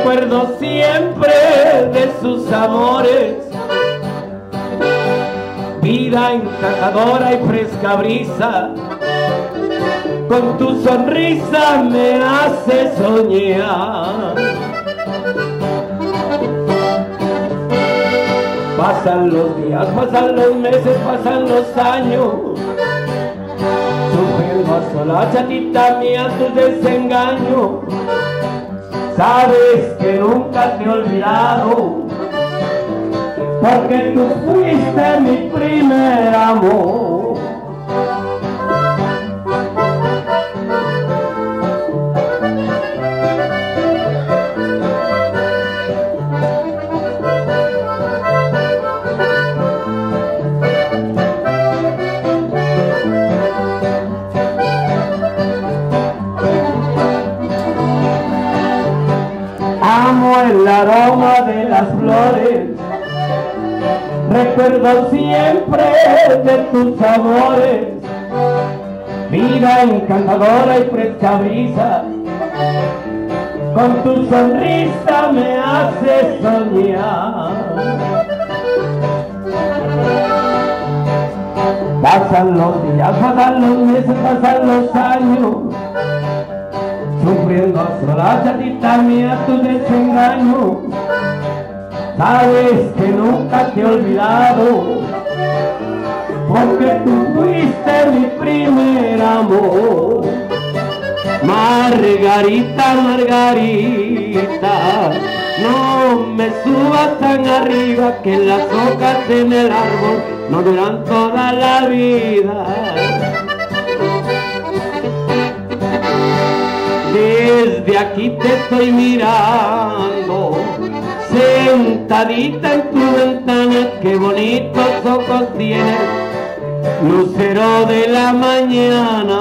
Recuerdo siempre de sus amores, vida encantadora y fresca brisa, con tu sonrisa me hace soñar. Pasan los días, pasan los meses, pasan los años, sufriendo a solas, chatita mía, tu desengaño. Sabes que nunca te he olvidado, porque tú fuiste mi primer amor. Amo el aroma de las flores, recuerdo siempre de tus amores, vida encantadora y fresca brisa, con tu sonrisa me hace soñar. Pasan los días, pasan los meses, pasan los años, sufriendo a solas, chatita mía, tu desengaño. Sabes que nunca te he olvidado, porque tú fuiste mi primer amor. Margarita, Margarita, no me subas tan arriba, que las hojas en el árbol no duran toda la vida. Desde aquí te estoy mirando, sentadita en tu ventana, qué bonitos ojos tienes, lucero de la mañana.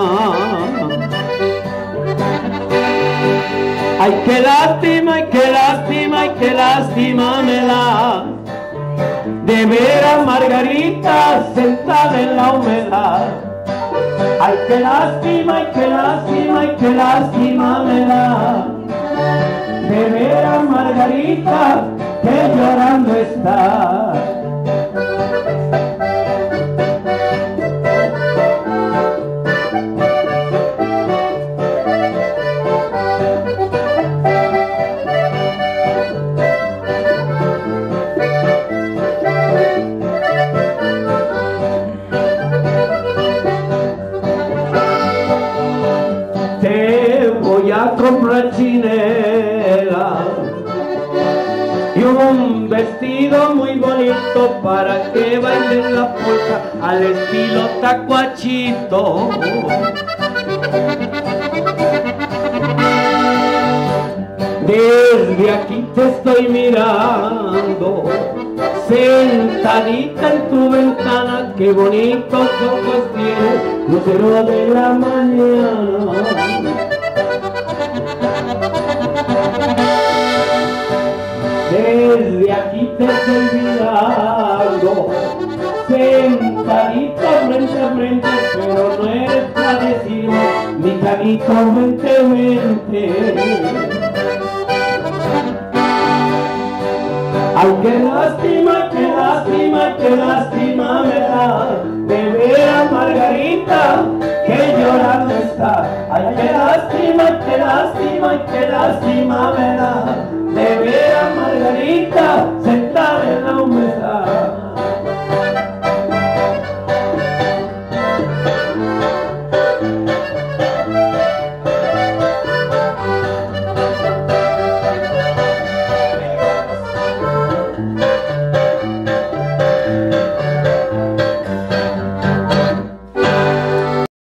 Ay, qué lástima, ay, qué lástima, ay, qué lástima me da de ver a Margarita sentada en la humedad. Ay, qué lástima, ay, qué lástima, ay, qué lástima me da de ver a Margarita que llorando está. Voy a comprar chinela y un vestido muy bonito para que bailen la polka al estilo tacuachito. Desde aquí te estoy mirando, sentadita en tu ventana, qué bonitos ojos tienes, lucero de la mañana. Desde aquí te estoy mirando, sentadito frente a frente, pero no eres para decirme, mi canito, vente, vente. Ay, qué lástima, qué lástima, qué lástima me da de ver a Margarita que llorando está. Ay, qué lástima, qué lástima, qué lástima me da de ver a Margarita